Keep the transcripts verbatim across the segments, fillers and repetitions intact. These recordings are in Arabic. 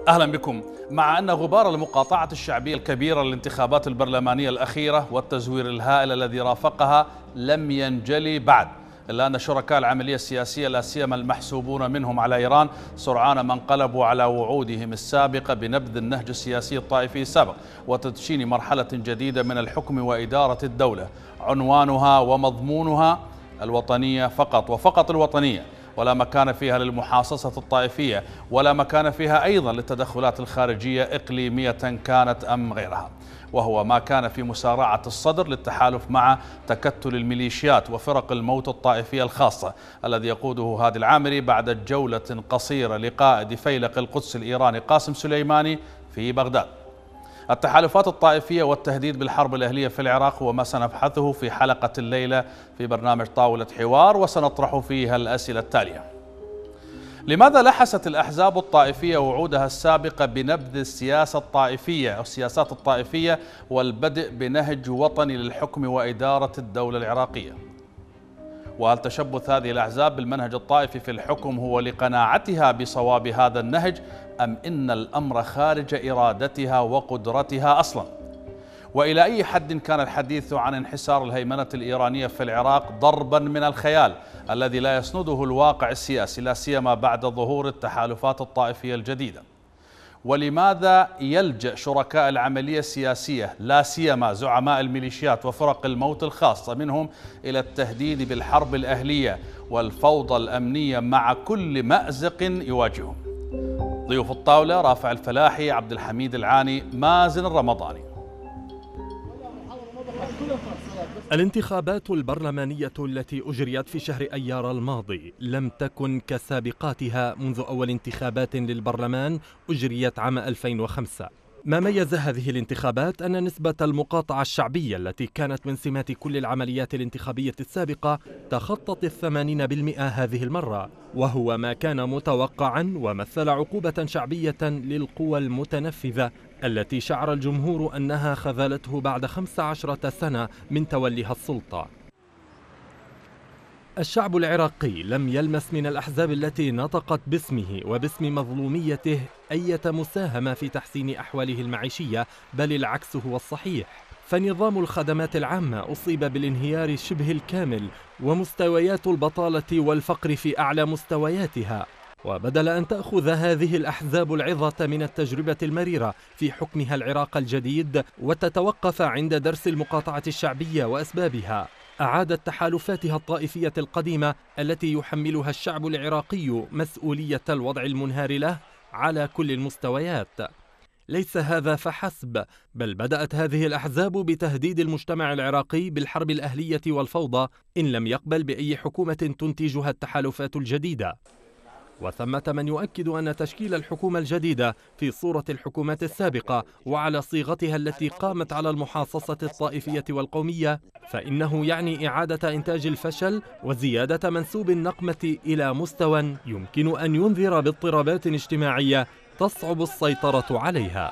أهلا بكم. مع أن غبار المقاطعة الشعبية الكبيرة للانتخابات البرلمانية الأخيرة والتزوير الهائل الذي رافقها لم ينجلي بعد، إلا أن شركاء العملية السياسية لا سيما المحسوبون منهم على إيران سرعان ما انقلبوا على وعودهم السابقة بنبذ النهج السياسي الطائفي السابق وتدشين مرحلة جديدة من الحكم وإدارة الدولة عنوانها ومضمونها الوطنية فقط وفقط الوطنية، ولا مكان فيها للمحاصصة الطائفية، ولا مكان فيها أيضا للتدخلات الخارجية إقليمية كانت أم غيرها، وهو ما كان في مسارعة الصدر للتحالف مع تكتل الميليشيات وفرق الموت الطائفية الخاصة الذي يقوده هادي العامري بعد جولة قصيرة لقائد فيلق القدس الإيراني قاسم سليماني في بغداد. التحالفات الطائفية والتهديد بالحرب الأهلية في العراق هو ما سنبحثه في حلقة الليلة في برنامج طاولة حوار، وسنطرح فيها الأسئلة التالية: لماذا لحست الأحزاب الطائفية وعودها السابقة بنبذ السياسة الطائفية أو السياسات الطائفية والبدء بنهج وطني للحكم وإدارة الدولة العراقية؟ وهل تشبث هذه الأحزاب بالمنهج الطائفي في الحكم هو لقناعتها بصواب هذا النهج، أم إن الأمر خارج إرادتها وقدرتها أصلا؟ وإلى أي حد كان الحديث عن انحسار الهيمنة الإيرانية في العراق ضربا من الخيال الذي لا يسنده الواقع السياسي لا سيما بعد ظهور التحالفات الطائفية الجديدة؟ ولماذا يلجأ شركاء العملية السياسية لا سيما زعماء الميليشيات وفرق الموت الخاصة منهم إلى التهديد بالحرب الأهلية والفوضى الأمنية مع كل مأزق يواجههم؟ ضيوف الطاولة: رافع الفلاحي، عبد الحميد العاني، مازن الرمضاني. الانتخابات البرلمانية التي أجريت في شهر أيار الماضي لم تكن كسابقاتها منذ أول انتخابات للبرلمان أجريت عام ألفين وخمسة. ما ميز هذه الانتخابات أن نسبة المقاطعة الشعبية التي كانت من سمات كل العمليات الانتخابية السابقة تخطت الثمانين بالمئة هذه المرة، وهو ما كان متوقعا ومثل عقوبة شعبية للقوى المتنفذة التي شعر الجمهور أنها خذلته بعد خمس عشرة سنة من توليها السلطة. الشعب العراقي لم يلمس من الأحزاب التي نطقت باسمه وباسم مظلوميته أي مساهمة في تحسين أحواله المعيشية، بل العكس هو الصحيح، فنظام الخدمات العامة أصيب بالانهيار شبه الكامل ومستويات البطالة والفقر في أعلى مستوياتها. وبدل أن تأخذ هذه الأحزاب العظة من التجربة المريرة في حكمها العراق الجديد وتتوقف عند درس المقاطعة الشعبية وأسبابها، أعادت تحالفاتها الطائفية القديمة التي يحملها الشعب العراقي مسؤولية الوضع المنهار له على كل المستويات. ليس هذا فحسب، بل بدأت هذه الأحزاب بتهديد المجتمع العراقي بالحرب الأهلية والفوضى إن لم يقبل بأي حكومة تنتجها التحالفات الجديدة. وثمة من يؤكد أن تشكيل الحكومة الجديدة في صورة الحكومات السابقة وعلى صيغتها التي قامت على المحاصصة الطائفية والقومية فإنه يعني إعادة إنتاج الفشل وزيادة منسوب النقمة إلى مستوى يمكن أن ينذر باضطرابات اجتماعية تصعب السيطرة عليها.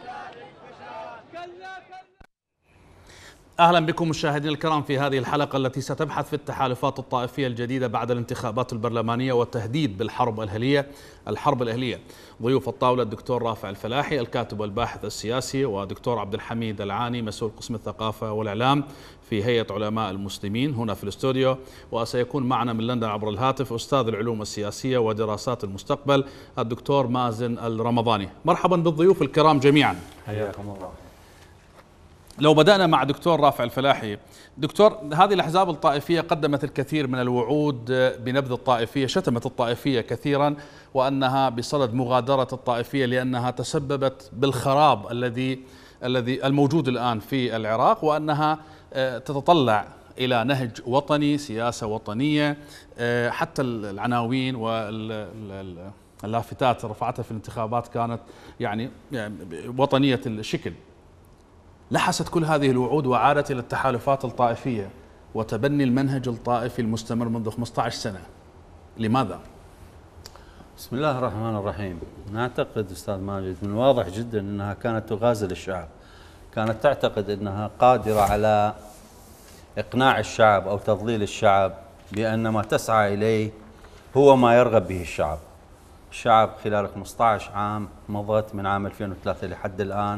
أهلا بكم مشاهدينا الكرام في هذه الحلقة التي ستبحث في التحالفات الطائفية الجديدة بعد الانتخابات البرلمانية والتهديد بالحرب الأهلية الحرب الأهلية. ضيوف الطاولة: الدكتور رافع الفلاحي الكاتب والباحث السياسي، ودكتور عبد الحميد العاني مسؤول قسم الثقافة والإعلام في هيئة علماء المسلمين هنا في الاستوديو، وسيكون معنا من لندن عبر الهاتف أستاذ العلوم السياسية ودراسات المستقبل الدكتور مازن الرمضاني. مرحبا بالضيوف الكرام جميعا. حياكم الله. لو بدأنا مع دكتور رافع الفلاحي، دكتور، هذه الأحزاب الطائفية قدمت الكثير من الوعود بنبذ الطائفية، شتمت الطائفية كثيرا وأنها بصدد مغادرة الطائفية لأنها تسببت بالخراب الذي الذي الموجود الآن في العراق، وأنها تتطلع إلى نهج وطني، سياسة وطنية. حتى العناوين واللافتات رفعتها في الانتخابات كانت يعني وطنية الشكل. لحست كل هذه الوعود وعادت إلى التحالفات الطائفية وتبني المنهج الطائفي المستمر منذ خمسة عشر سنة. لماذا؟ بسم الله الرحمن الرحيم. نعتقد أستاذ ماجد من الواضح جدا أنها كانت تغازل الشعب، كانت تعتقد أنها قادرة على إقناع الشعب أو تضليل الشعب بأن ما تسعى إليه هو ما يرغب به الشعب. الشعب خلال خمسة عشر عام مضت من عام ألفين وثلاثة لحد الآن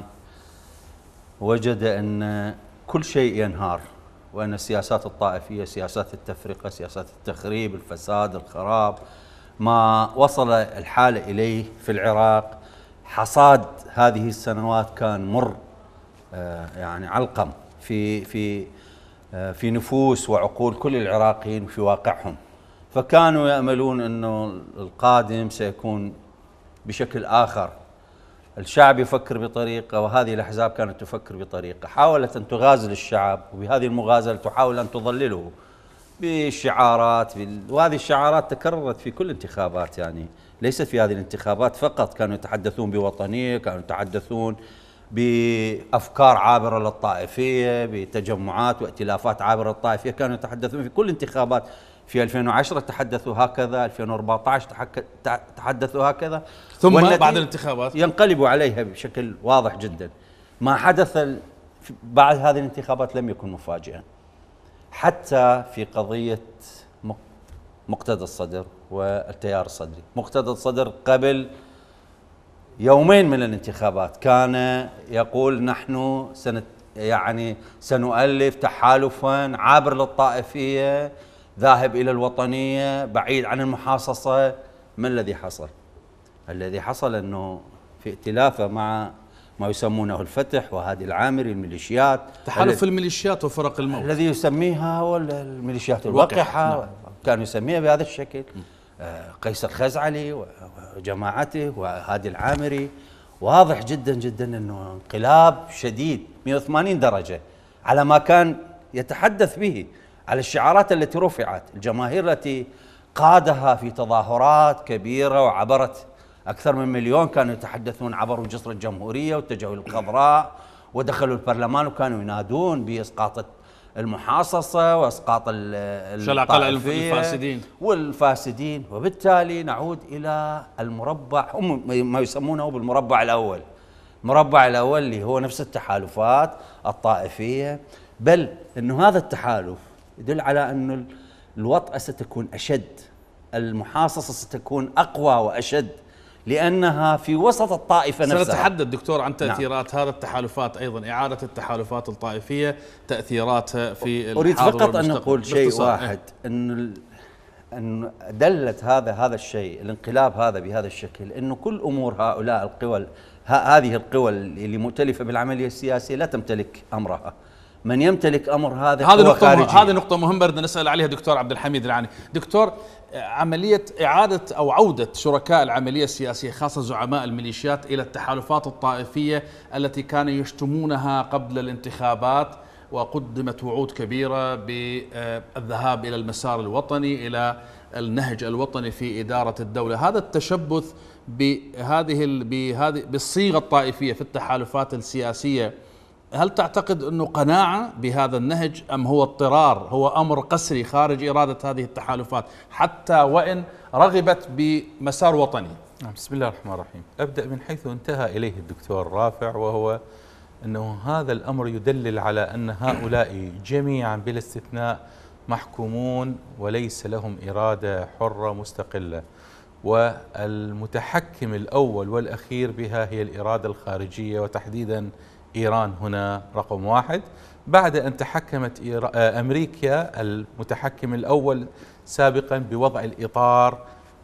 وجد أن كل شيء ينهار، وأن السياسات الطائفية، سياسات التفرقة، سياسات التخريب، الفساد، الخراب، ما وصل الحال إليه في العراق. حصاد هذه السنوات كان مر يعني علقم في في في نفوس وعقول كل العراقيين وفي واقعهم، فكانوا يأملون أنه القادم سيكون بشكل آخر. الشعب يفكر بطريقة وهذه الأحزاب كانت تفكر بطريقة، حاولت أن تغازل الشعب، وبهذه المغازلة تحاول أن تضلله بالشعارات، وهذه الشعارات تكررت في كل الانتخابات، يعني ليست في هذه الانتخابات فقط. كانوا يتحدثون بوطنية، كانوا يتحدثون بأفكار عابرة للطائفية، بتجمعات وائتلافات عابرة للطائفية، كانوا يتحدثون في كل انتخابات. في ألفين وعشرة تحدثوا هكذا، ألفين وأربعة عشر تحدثوا هكذا، ثم بعد الانتخابات ينقلبوا عليها بشكل واضح جدا. ما حدث بعد هذه الانتخابات لم يكن مفاجئا، حتى في قضية مقتدى الصدر والتيار الصدري. مقتدى الصدر قبل يومين من الانتخابات كان يقول نحن سنت يعني سنؤلف تحالفا عابر للطائفية، ذاهب إلى الوطنية، بعيد عن المحاصصة. ما الذي حصل؟ الذي حصل أنه في ائتلافه مع ما يسمونه الفتح وهادي العامري، الميليشيات، تحالف الميليشيات وفرق الموت الذي يسميها هو الميليشيات الوقحة. نعم. كانوا يسميها بهذا الشكل. قيس الخزعلي وجماعته وهادي العامري. واضح جدا جدا أنه انقلاب شديد مئة وثمانين درجة على ما كان يتحدث به، على الشعارات التي رفعت، الجماهير التي قادها في تظاهرات كبيرة وعبرت أكثر من مليون، كانوا يتحدثون عبروا جسر الجمهورية واتجهوا للخضراء ودخلوا البرلمان وكانوا ينادون بإسقاط المحاصصة وإسقاط الطائفية الفاسدين والفاسدين. وبالتالي نعود إلى المربع، هم ما يسمونه بالمربع الأول. المربع الأول اللي هو نفس التحالفات الطائفية، بل أنه هذا التحالف يدل على أن الوطأة ستكون أشد، المحاصصة ستكون أقوى وأشد، لأنها في وسط الطائفة نفسها. سنتحدث دكتور عن تأثيرات نعم. هذا التحالفات أيضا، إعادة التحالفات الطائفية، تأثيراتها في الحاضر أريد فقط أن نقول شيء باختصار. واحد، أن أن دلت هذا هذا الشيء، الانقلاب هذا بهذا الشكل، أنه كل أمور هؤلاء القوى، هذه القوى اللي مؤتلفة بالعملية السياسية لا تمتلك أمرها. من يمتلك أمر هذا هذه هو نقطة خارجي. هذه نقطة مهمة بدنا نسأل عليها دكتور عبد الحميد العاني. دكتور، عملية إعادة أو عودة شركاء العملية السياسية خاصة زعماء الميليشيات إلى التحالفات الطائفية التي كانوا يشتمونها قبل الانتخابات، وقدمت وعود كبيرة بالذهاب إلى المسار الوطني، إلى النهج الوطني في إدارة الدولة. هذا التشبث بهذه بهذه بالصيغة الطائفية في التحالفات السياسية، هل تعتقد أنه قناعة بهذا النهج أم هو اضطرار، هو أمر قسري خارج إرادة هذه التحالفات حتى وإن رغبت بمسار وطني؟ بسم الله الرحمن الرحيم. أبدأ من حيث انتهى إليه الدكتور رافع، وهو أنه هذا الأمر يدلل على أن هؤلاء جميعا بلا استثناء محكومون وليس لهم إرادة حرة مستقلة، والمتحكم الأول والأخير بها هي الإرادة الخارجية، وتحديدا إيران هنا رقم واحد. بعد أن تحكمت أمريكا المتحكم الأول سابقا بوضع الإطار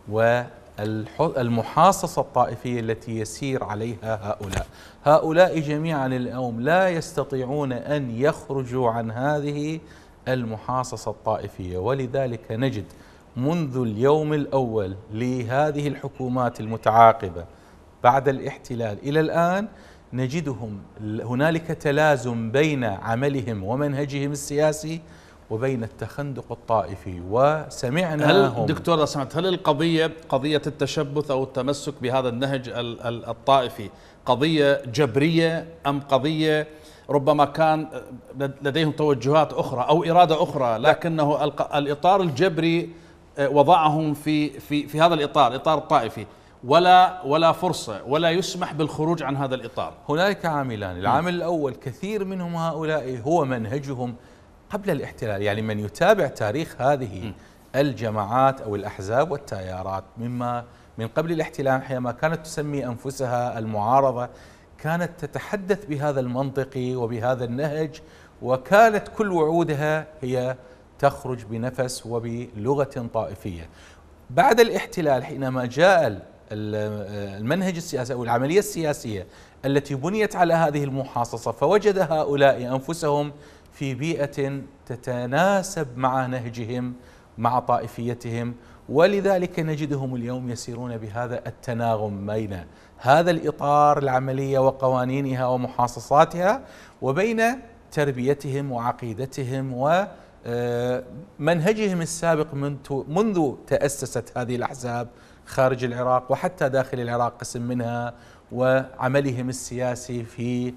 والمحاصصة الطائفية التي يسير عليها هؤلاء هؤلاء جميعا اليوم لا يستطيعون أن يخرجوا عن هذه المحاصصة الطائفية. ولذلك نجد منذ اليوم الأول لهذه الحكومات المتعاقبة بعد الاحتلال إلى الآن نجدهم هنالك تلازم بين عملهم ومنهجهم السياسي وبين التخندق الطائفي. وسمعنا هل دكتور سمعت هل القضية قضية التشبث أو التمسك بهذا النهج الطائفي قضية جبرية أم قضية ربما كان لديهم توجهات أخرى أو إرادة أخرى، لكنه الإطار الجبري وضعهم في في في هذا الإطار، إطار الطائفي، ولا ولا فرصة ولا يسمح بالخروج عن هذا الإطار؟ هنالك عاملان، العامل الأول كثير منهم هؤلاء هو منهجهم قبل الاحتلال. يعني من يتابع تاريخ هذه الجماعات أو الأحزاب والتيارات مما من قبل الاحتلال حينما كانت تسمي أنفسها المعارضة كانت تتحدث بهذا المنطق وبهذا النهج، وكانت كل وعودها هي تخرج بنفس وبلغة طائفية. بعد الاحتلال حينما جاء المنهج السياسي أو العملية السياسية التي بنيت على هذه المحاصصة، فوجد هؤلاء أنفسهم في بيئة تتناسب مع نهجهم مع طائفيتهم، ولذلك نجدهم اليوم يسيرون بهذا التناغم بين هذا الإطار العملية وقوانينها ومحاصصاتها وبين تربيتهم وعقيدتهم ومنهجهم السابق منذ تأسست هذه الأحزاب خارج العراق وحتى داخل العراق قسم منها، وعملهم السياسي في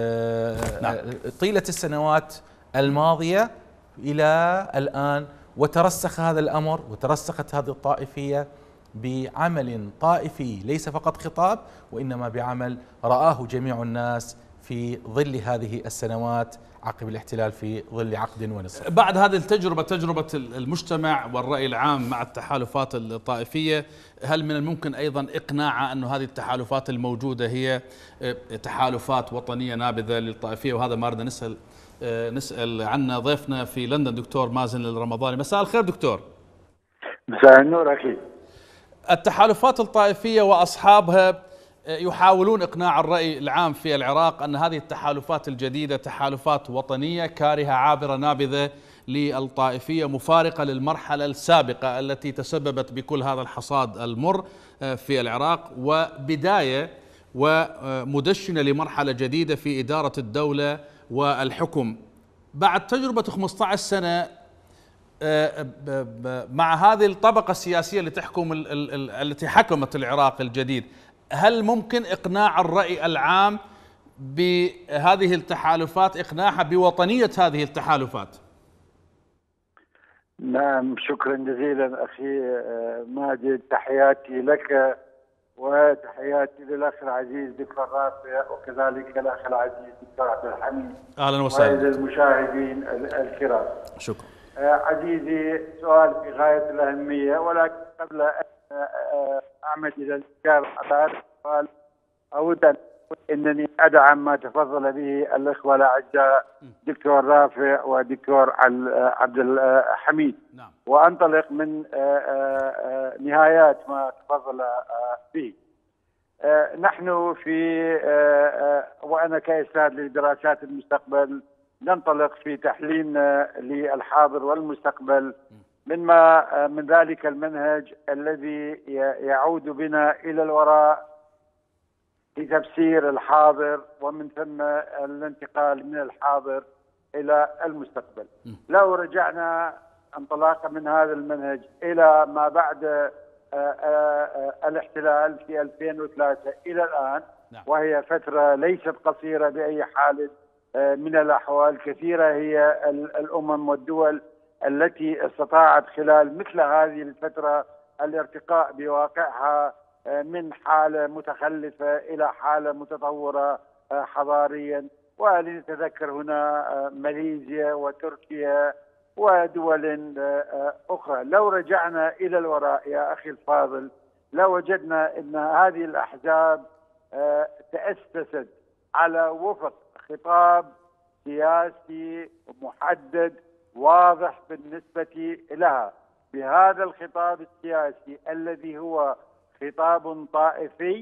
طيلة السنوات الماضية إلى الآن. وترسخ هذا الأمر وترسخت هذه الطائفية بعمل طائفي ليس فقط خطاب، وإنما بعمل رآه جميع الناس في ظل هذه السنوات عقب الاحتلال في ظل عقد ونصف. بعد هذه التجربة، تجربة المجتمع والرأي العام مع التحالفات الطائفية، هل من الممكن أيضا إقناع أن هذه التحالفات الموجودة هي تحالفات وطنية نابذة للطائفية؟ وهذا ما أردنا نسأل نسأل عنه ضيفنا في لندن دكتور مازن الرمضاني. مساء الخير دكتور. مساء النور أخي. التحالفات الطائفية وأصحابها يحاولون إقناع الرأي العام في العراق أن هذه التحالفات الجديدة تحالفات وطنية كارهة عابرة نابذة للطائفية، مفارقة للمرحلة السابقة التي تسببت بكل هذا الحصاد المر في العراق، وبداية ومدشنة لمرحلة جديدة في إدارة الدولة والحكم. بعد تجربة خمسة عشر سنة مع هذه الطبقة السياسية اللي تحكم التي حكمت العراق الجديد، هل ممكن إقناع الرأي العام بهذه التحالفات، إقناعها بوطنية هذه التحالفات؟ نعم، شكرا جزيلا أخي ماجد. تحياتي لك وتحياتي للأخ العزيز دكتور رافع، وكذلك الأخ العزيز دكتور عبد الحميد. أهلا وسهلا. وللمشاهدين الكرام. شكرا. عزيزي، سؤال في غاية الأهمية، ولكن قبل أن أعمد إلى الإجابة على هذا السؤال أود أن أنني أدعم ما تفضل به الأخوة الأعزاء دكتور رافع ودكتور عبد الحميد. نعم. وأنطلق من نهايات ما تفضل به. نحن في وأنا كأستاذ لدراسات المستقبل ننطلق في تحليلنا للحاضر والمستقبل مما من ذلك المنهج الذي يعود بنا إلى الوراء في تفسير الحاضر، ومن ثم الانتقال من الحاضر إلى المستقبل. لو رجعنا انطلاقا من هذا المنهج إلى ما بعد الاحتلال في ألفين وثلاثة إلى الآن، وهي فترة ليست قصيرة بأي حال من الأحوال، كثيرة هي الأمم والدول التي استطاعت خلال مثل هذه الفترة الارتقاء بواقعها من حالة متخلفة إلى حالة متطورة حضاريا. ولنتذكر هنا ماليزيا وتركيا ودول أخرى. لو رجعنا إلى الوراء يا أخي الفاضل لوجدنا أن هذه الأحزاب تأسست على وفق خطاب سياسي محدد واضح بالنسبة لها. بهذا الخطاب السياسي الذي هو خطاب طائفي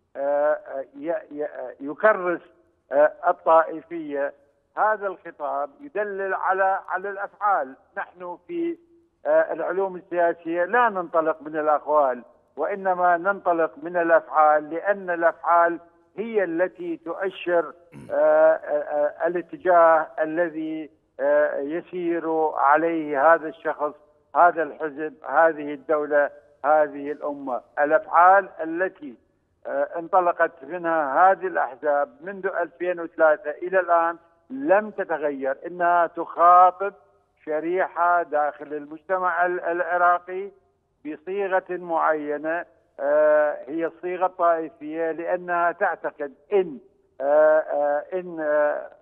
يكرس الطائفية، هذا الخطاب يدلل على على الأفعال. نحن في العلوم السياسية لا ننطلق من الأقوال، وإنما ننطلق من الأفعال، لأن الأفعال هي التي تؤشر الاتجاه الذي يسير عليه هذا الشخص، هذا الحزب، هذه الدولة، هذه الأمة. الأفعال التي انطلقت منها هذه الأحزاب منذ ألفين وثلاثة إلى الآن لم تتغير، إنها تخاطب شريحة داخل المجتمع العراقي بصيغة معينة، هي الصيغة الطائفية، لأنها تعتقد إن إن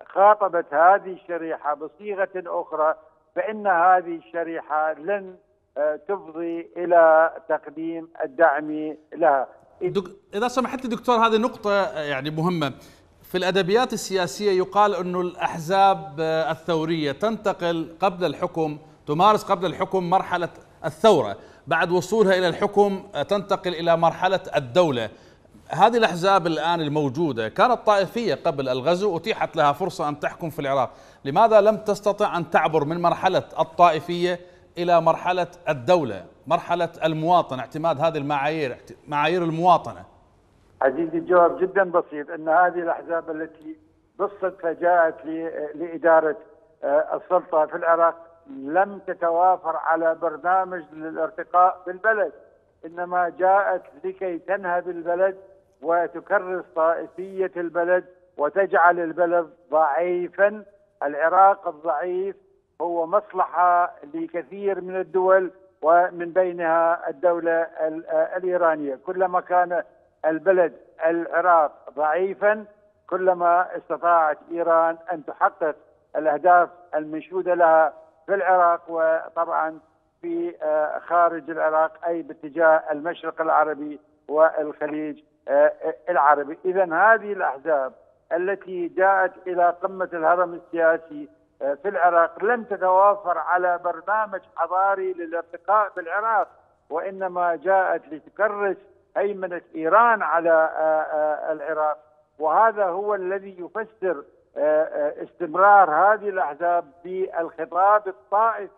خاطبت هذه الشريحة بصيغة أخرى فإن هذه الشريحة لن تفضي إلى تقديم الدعم لها. إذا سمحت دكتور، هذه نقطة يعني مهمة. في الأدبيات السياسية يقال أنه الأحزاب الثورية تنتقل قبل الحكم، تمارس قبل الحكم مرحلة الثورة، بعد وصولها إلى الحكم تنتقل إلى مرحلة الدولة. هذه الأحزاب الآن الموجودة كانت طائفية قبل الغزو، أتيحت لها فرصة أن تحكم في العراق، لماذا لم تستطع أن تعبر من مرحلة الطائفية إلى مرحلة الدولة، مرحلة المواطن، اعتماد هذه المعايير، معايير المواطنة؟ عزيزي الجواب جدا بسيط، أن هذه الأحزاب التي بالصدفة جاءت لإدارة السلطة في العراق لم تتوافر على برنامج للارتقاء بالبلد، إنما جاءت لكي تنهب البلد وتكرس طائفية البلد وتجعل البلد ضعيفا. العراق الضعيف هو مصلحة لكثير من الدول ومن بينها الدولة الإيرانية. كلما كان البلد العراق ضعيفا كلما استطاعت إيران أن تحقق الأهداف المنشودة لها في العراق وطبعا في خارج العراق، أي باتجاه المشرق العربي والخليج العربي. إذن هذه الأحزاب التي جاءت إلى قمة الهرم السياسي في العراق لم تتوافر على برنامج حضاري للارتقاء بالعراق، وإنما جاءت لتكرس هيمنة إيران على العراق، وهذا هو الذي يفسر استمرار هذه الأحزاب بالخطاب الطائفي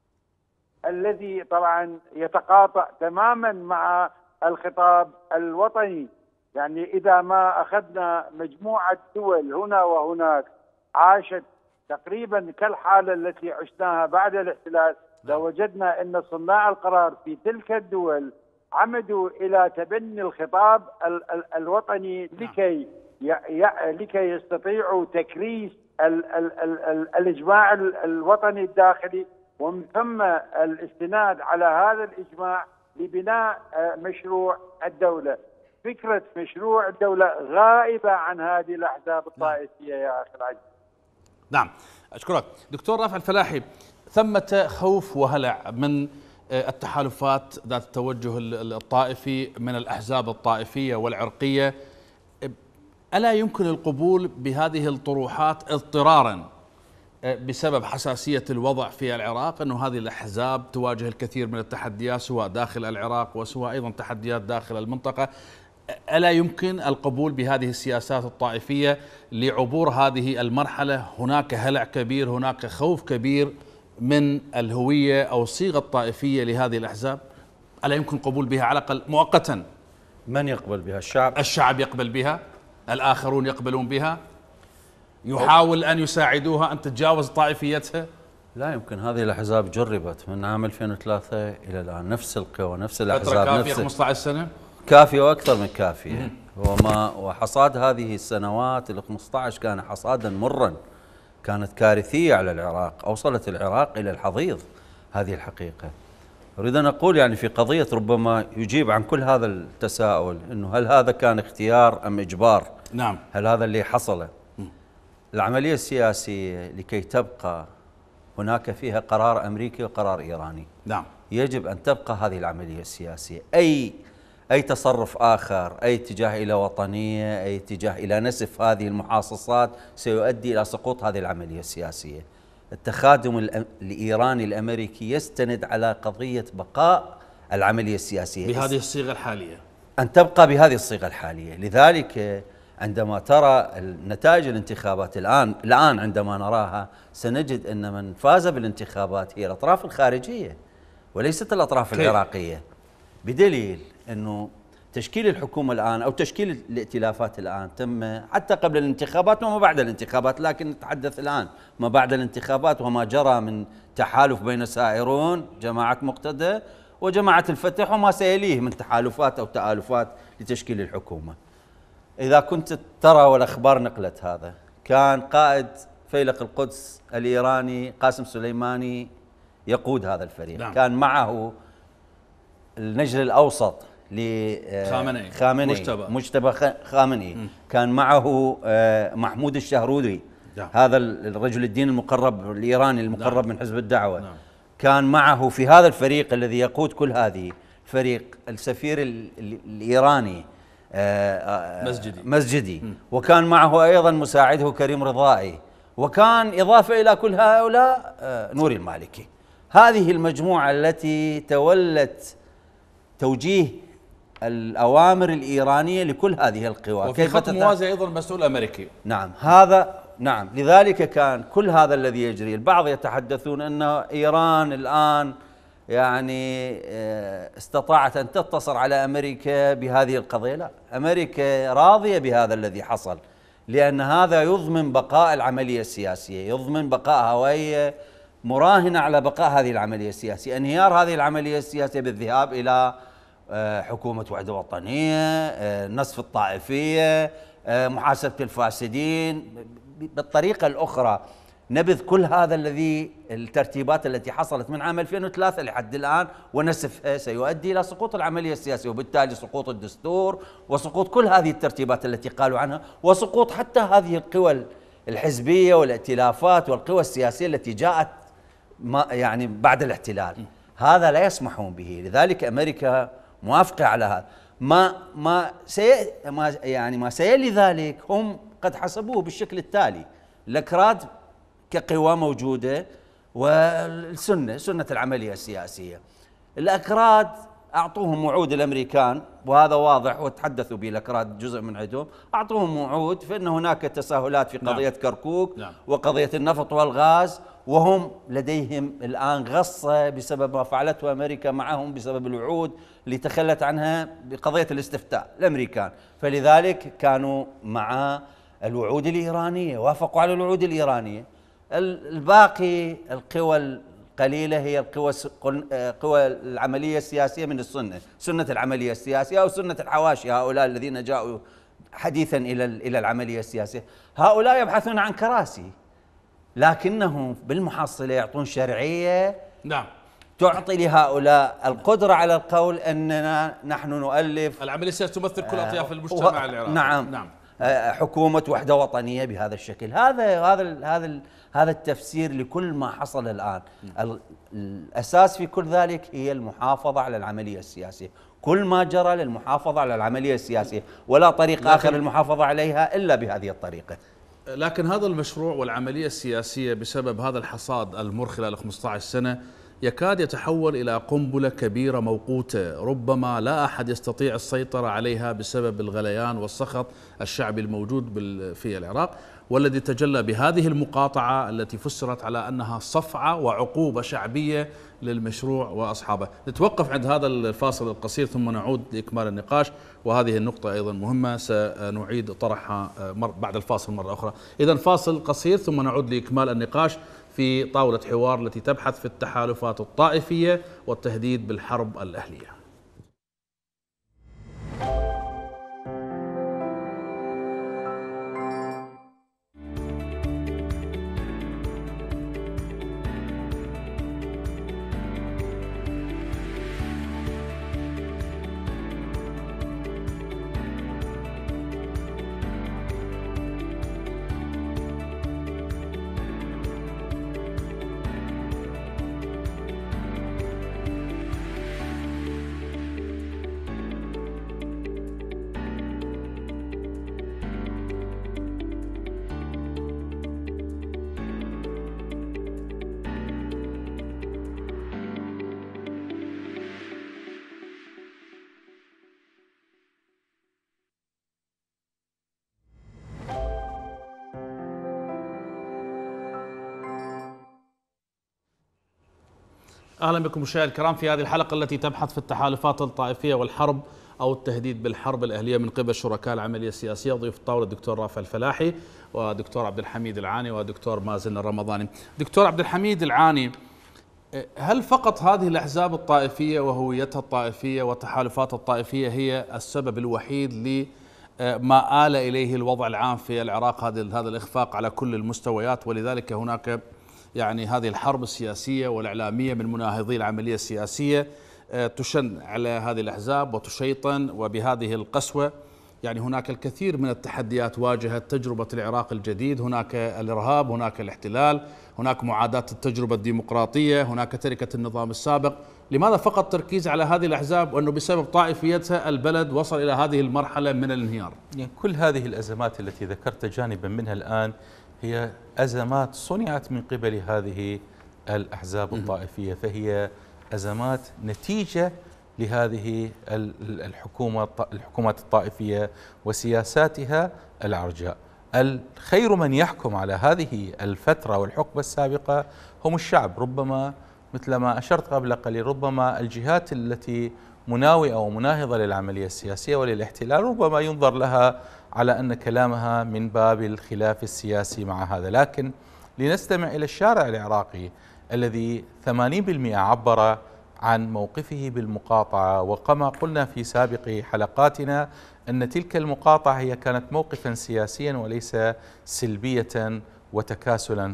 الذي طبعا يتقاطع تماما مع الخطاب الوطني. يعني إذا ما أخذنا مجموعة دول هنا وهناك عاشت تقريبا كالحالة التي عشناها بعد الاحتلال، لوجدنا أن صناع القرار في تلك الدول عمدوا إلى تبني الخطاب ال ال الوطني لكي لكي يستطيعوا تكريس ال ال ال ال الإجماع الوطني الداخلي، ومن ثم الاستناد على هذا الإجماع لبناء مشروع الدولة. فكرة مشروع الدولة غائبة عن هذه الأحزاب الطائفية يا أخي العزيز. نعم، أشكرك دكتور رافع الفلاحي. ثمة خوف وهلع من التحالفات ذات التوجه الطائفي من الأحزاب الطائفية والعرقية، ألا يمكن القبول بهذه الطروحات اضطرارا بسبب حساسية الوضع في العراق، أنه هذه الأحزاب تواجه الكثير من التحديات سواء داخل العراق وسواء أيضا تحديات داخل المنطقة؟ ألا يمكن القبول بهذه السياسات الطائفية لعبور هذه المرحلة؟ هناك هلع كبير، هناك خوف كبير من الهوية أو الصيغة الطائفية لهذه الأحزاب، ألا يمكن القبول بها على الأقل مؤقتا؟ من يقبل بها؟ الشعب. الشعب يقبل بها، الآخرون يقبلون بها، يحاول أن يساعدوها أن تتجاوز طائفيتها. لا يمكن. هذه الأحزاب جربت من عام ألفين وثلاثة إلى الآن، نفس القوى نفس الأحزاب. فترة كافية خمسة عشر سنة؟ كافية وأكثر من كافية. وما وحصاد هذه السنوات ال خمسة عشر كان حصادا مرا، كانت كارثية على العراق، أوصلت العراق إلى الحضيض. هذه الحقيقة. أريد أن أقول يعني في قضية ربما يجيب عن كل هذا التساؤل، أنه هل هذا كان اختيار أم إجبار؟ نعم. هل هذا اللي حصل؟ العملية السياسية لكي تبقى هناك فيها قرار أمريكي وقرار إيراني. نعم. يجب أن تبقى هذه العملية السياسية. أي أي تصرف آخر، أي اتجاه إلى وطنية، أي اتجاه إلى نسف هذه المحاصصات سيؤدي إلى سقوط هذه العملية السياسية. التخادم الإيراني الأمريكي يستند على قضية بقاء العملية السياسية بهذه الصيغة الحالية، أن تبقى بهذه الصيغة الحالية. لذلك عندما ترى نتائج الانتخابات الآن الآن عندما نراها سنجد أن من فاز بالانتخابات هي الأطراف الخارجية وليست الأطراف كي. العراقية، بدليل أنه تشكيل الحكومة الآن أو تشكيل الائتلافات الآن تم حتى قبل الانتخابات وما بعد الانتخابات، لكن نتحدث الآن ما بعد الانتخابات وما جرى من تحالف بين سائرون جماعة مقتدى وجماعة الفتح وما سيليه من تحالفات أو تآلفات لتشكيل الحكومة. إذا كنت ترى والأخبار نقلت هذا، كان قائد فيلق القدس الإيراني قاسم سليماني يقود هذا الفريق. نعم. كان معه النجل الأوسط لخامنئي خامنئي مجتبى, مجتبى خامنئي. م. كان معه محمود الشهروري. نعم. هذا الرجل الدين المقرب الإيراني المقرب. نعم. من حزب الدعوة. نعم. كان معه في هذا الفريق الذي يقود كل هذه الفريق السفير الإيراني مسجدي مسجدي وكان معه أيضا مساعده كريم رضائي، وكان إضافة إلى كل هؤلاء نوري المالكي. هذه المجموعة التي تولت توجيه الأوامر الإيرانية لكل هذه القوى. وفي خط موازي أيضا مسؤول أمريكي. نعم هذا نعم لذلك كان كل هذا الذي يجري. البعض يتحدثون أن إيران الآن يعني استطاعت أن تتصل على أمريكا بهذه القضية. لا، أمريكا راضية بهذا الذي حصل، لأن هذا يضمن بقاء العملية السياسية، يضمن بقائها، وهي مراهنة على بقاء هذه العملية السياسية. انهيار هذه العملية السياسية بالذهاب إلى حكومة وحدة وطنية، نصف الطائفية، محاسبة الفاسدين، بالطريقة الأخرى نبذ كل هذا الذي الترتيبات التي حصلت من عام ألفين وثلاثة لحد الآن ونسفها سيؤدي إلى سقوط العملية السياسية، وبالتالي سقوط الدستور وسقوط كل هذه الترتيبات التي قالوا عنها، وسقوط حتى هذه القوى الحزبية والائتلافات والقوى السياسية التي جاءت ما يعني بعد الاحتلال. هذا لا يسمحون به، لذلك أمريكا موافقة على هذا. ما ما سي ما يعني ما سيلي ذلك هم قد حسبوه بالشكل التالي: الأكراد كقوى موجودة، والسنة سنة العملية السياسية. الأكراد أعطوهم وعود الأمريكان، وهذا واضح وتحدثوا به الأكراد جزء من عندهم، أعطوهم وعود فإن هناك تساهلات في قضية نعم. كركوك نعم. وقضية النفط والغاز، وهم لديهم الآن غصة بسبب ما فعلته أمريكا معهم بسبب الوعود اللي تخلت عنها بقضية الاستفتاء الأمريكان، فلذلك كانوا مع الوعود الإيرانية، وافقوا على الوعود الإيرانية. الباقي القوى القليلة هي القوى قوى العملية السياسية من السنة، سنة العملية السياسية أو سنة الحواشي، هؤلاء الذين جاءوا حديثا إلى إلى العملية السياسية. هؤلاء يبحثون عن كراسي، لكنهم بالمحصلة يعطون شرعية نعم تعطي لهؤلاء القدرة على القول أننا نحن نؤلف العملية السياسية تمثل كل أطياف المجتمع العراقي. نعم نعم حكومة وحدة وطنية بهذا الشكل. هذا هذا هذا هذا التفسير لكل ما حصل الآن. الأساس في كل ذلك هي المحافظة على العملية السياسية، كل ما جرى للمحافظة على العملية السياسية، ولا طريق آخر للمحافظة عليها إلا بهذه الطريقة. لكن هذا المشروع والعملية السياسية بسبب هذا الحصاد المر خلال خمسة عشر سنة يكاد يتحول إلى قنبلة كبيرة موقوتة، ربما لا أحد يستطيع السيطرة عليها بسبب الغليان والسخط الشعبي الموجود في العراق، والذي تجلى بهذه المقاطعة التي فسرت على أنها صفعة وعقوبة شعبية للمشروع وأصحابه. نتوقف عند هذا الفاصل القصير ثم نعود لإكمال النقاش، وهذه النقطة أيضا مهمة سنعيد طرحها بعد الفاصل مرة أخرى. إذن فاصل قصير ثم نعود لإكمال النقاش في طاولة حوار التي تبحث في التحالفات الطائفية والتهديد بالحرب الأهلية. أهلا بكم مشاهدينا الكرام في هذه الحلقة التي تبحث في التحالفات الطائفية والحرب أو التهديد بالحرب الأهلية من قبل شركاء العملية السياسية. ضيوف الطاولة الدكتور رافع الفلاحي ودكتور عبد الحميد العاني ودكتور مازن الرمضاني. دكتور عبد الحميد العاني، هل فقط هذه الأحزاب الطائفية وهويتها الطائفية والتحالفات الطائفية هي السبب الوحيد لما آل إليه الوضع العام في العراق، هذا هذا الإخفاق على كل المستويات، ولذلك هناك يعني هذه الحرب السياسية والإعلامية من مناهضي العملية السياسية تشن على هذه الأحزاب وتشيطن، وبهذه القسوة يعني هناك الكثير من التحديات واجهت تجربة العراق الجديد، هناك الإرهاب، هناك الاحتلال، هناك معاداة التجربة الديمقراطية، هناك تركة النظام السابق. لماذا فقط تركيز على هذه الأحزاب وأنه بسبب طائفيتها البلد وصل إلى هذه المرحلة من الانهيار؟ يعني كل هذه الأزمات التي ذكرت جانبا منها الآن هي أزمات صنعت من قبل هذه الأحزاب الطائفية، فهي أزمات نتيجة لهذه الحكومة الحكومات الطائفية وسياساتها العرجاء. الخير من يحكم على هذه الفترة والحقبة السابقة هم الشعب، ربما مثل ما أشرت قبل قليل، ربما الجهات التي مناوئة ومناهضة للعملية السياسية وللاحتلال ربما ينظر لها على أن كلامها من باب الخلاف السياسي مع هذا، لكن لنستمع إلى الشارع العراقي الذي ثمانين بالمئة عبر عن موقفه بالمقاطعة، وكما قلنا في سابق حلقاتنا أن تلك المقاطعة هي كانت موقفا سياسيا وليس سلبية وتكاسلا،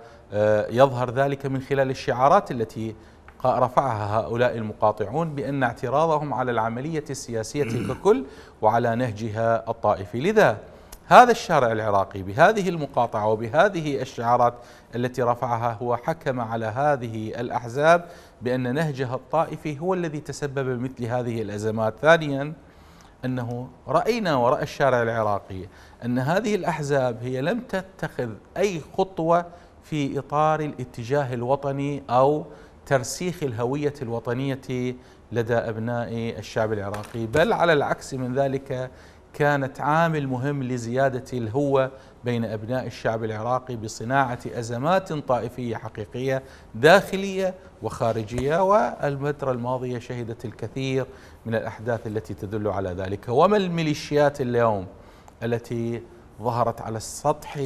ويظهر ذلك من خلال الشعارات التي رفعها هؤلاء المقاطعون بأن اعتراضهم على العملية السياسية ككل وعلى نهجها الطائفي. لذا هذا الشارع العراقي بهذه المقاطعة وبهذه الشعارات التي رفعها هو حكم على هذه الأحزاب بأن نهجها الطائفي هو الذي تسبب بمثل هذه الأزمات. ثانيا أنه رأينا ورأى الشارع العراقي أن هذه الأحزاب هي لم تتخذ أي خطوة في إطار الاتجاه الوطني أو ترسيخ الهوية الوطنية لدى أبناء الشعب العراقي، بل على العكس من ذلك كانت عامل مهم لزيادة الهوة بين أبناء الشعب العراقي بصناعة أزمات طائفية حقيقية داخلية وخارجية، والفترة الماضية شهدت الكثير من الأحداث التي تدل على ذلك. وما الميليشيات اليوم التي ظهرت على السطح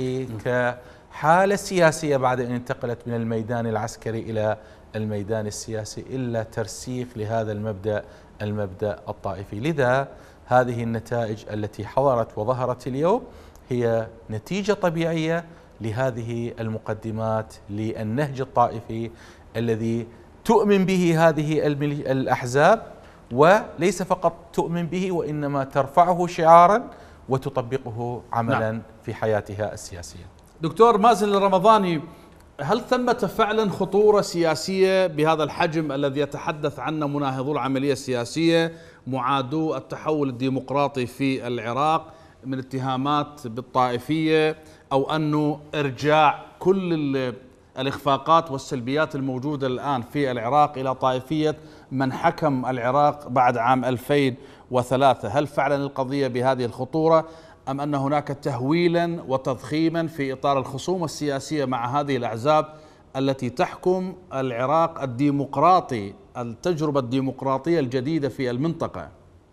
كحالة سياسية بعد أن انتقلت من الميدان العسكري إلى الميدان السياسي إلا ترسيخ لهذا المبدأ المبدأ الطائفي. لذا هذه النتائج التي حضرت وظهرت اليوم هي نتيجة طبيعية لهذه المقدمات للنهج الطائفي الذي تؤمن به هذه الأحزاب، وليس فقط تؤمن به وإنما ترفعه شعارا وتطبقه عملا نعم. في حياتها السياسية. دكتور مازن الرمضاني، هل ثمة فعلا خطورة سياسية بهذا الحجم الذي يتحدث عنه مناهضو العملية السياسية، معادو التحول الديمقراطي في العراق، من اتهامات بالطائفية أو أنه إرجاع كل الإخفاقات والسلبيات الموجودة الآن في العراق إلى طائفية من حكم العراق بعد عام ألفين وثلاثة؟ هل فعلا القضية بهذه الخطورة أم أن هناك تهويلا وتضخيما في إطار الخصومة السياسية مع هذه الأحزاب التي تحكم العراق الديمقراطي، التجربة الديمقراطية الجديدة في المنطقة؟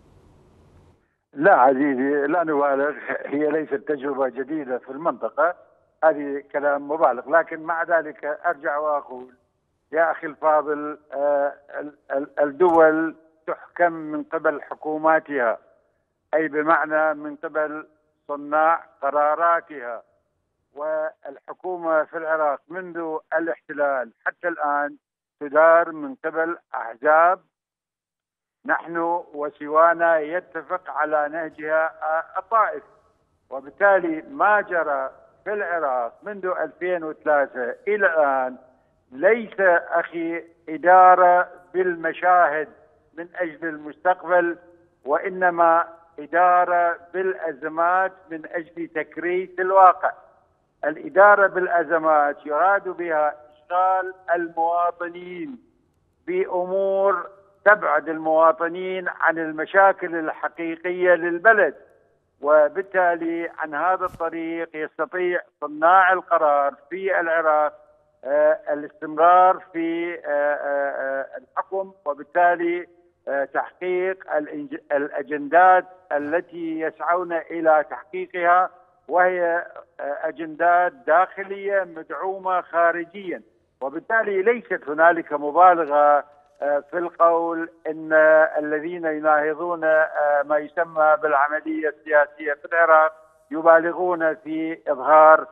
لا عزيزي، لا نبالغ، هي ليست تجربة جديدة في المنطقة، هذه كلام مبالغ، لكن مع ذلك أرجع وأقول يا أخي الفاضل، الدول تحكم من قبل حكوماتها، أي بمعنى من قبل صناع قراراتها، والحكومة في العراق منذ الاحتلال حتى الآن تدار من قبل أحزاب نحن وسوانا يتفق على نهجها الطائفي، وبالتالي ما جرى في العراق منذ ألفين وثلاثة إلى الآن ليس أخي إدارة بالمشاهد من أجل المستقبل، وإنما إدارة بالأزمات من أجل تكريس الواقع. الإدارة بالأزمات يراد بها إشغال المواطنين بأمور تبعد المواطنين عن المشاكل الحقيقية للبلد، وبالتالي عن هذا الطريق يستطيع صناع القرار في العراق آه الاستمرار في آه آه الحكم، وبالتالي آه تحقيق الأجندات التي يسعون إلى تحقيقها، وهي آه أجندات داخلية مدعومة خارجيا. وبالتالي ليست هنالك مبالغة في القول ان الذين يناهضون ما يسمى بالعمليه السياسيه في العراق يبالغون في اظهار